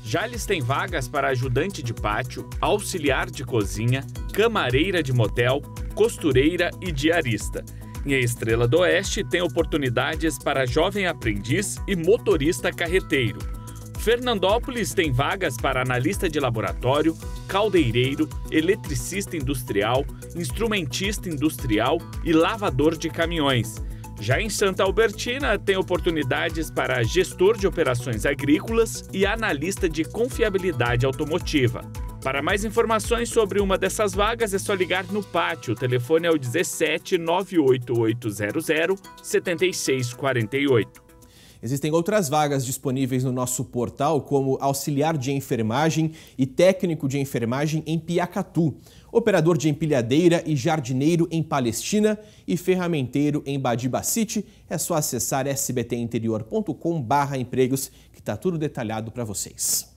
Jales tem vagas para ajudante de pátio, auxiliar de cozinha, camareira de motel, costureira e diarista. E a Estrela do Oeste tem oportunidades para jovem aprendiz e motorista carreteiro. Fernandópolis tem vagas para analista de laboratório, caldeireiro, eletricista industrial, instrumentista industrial e lavador de caminhões. Já em Santa Albertina, tem oportunidades para gestor de operações agrícolas e analista de confiabilidade automotiva. Para mais informações sobre uma dessas vagas, é só ligar no Pátio. O telefone é o 17 98800 7648. Existem outras vagas disponíveis no nosso portal, como auxiliar de enfermagem e técnico de enfermagem em Piacatu, operador de empilhadeira e jardineiro em Palestina e ferramenteiro em Badibacite. É só acessar sbtinterior.com/empregos que está tudo detalhado para vocês.